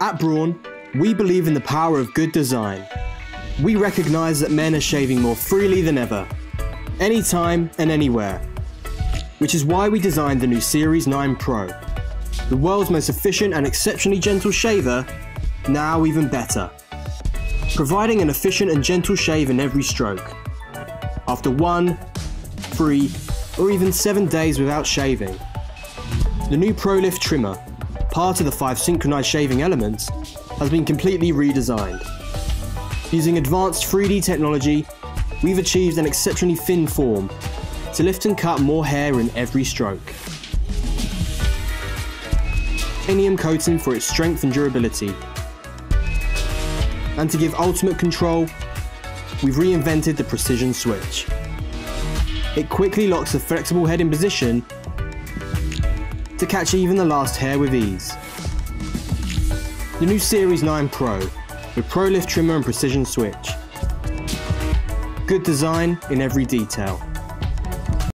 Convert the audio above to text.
At Braun, we believe in the power of good design. We recognise that men are shaving more freely than ever, anytime and anywhere, which is why we designed the new Series 9 Pro, the world's most efficient and exceptionally gentle shaver, now even better, providing an efficient and gentle shave in every stroke. After 1, 3, or even 7 days without shaving. The new Pro Lift trimmer, part of the 5 synchronized shaving elements, has been completely redesigned. Using advanced 3D technology, we've achieved an exceptionally thin form to lift and cut more hair in every stroke. Titanium coating for its strength and durability. And to give ultimate control, we've reinvented the precision switch. It quickly locks the flexible head in position to catch even the last hair with ease. The new Series 9 Pro with Pro Lift trimmer and precision switch. Good design in every detail.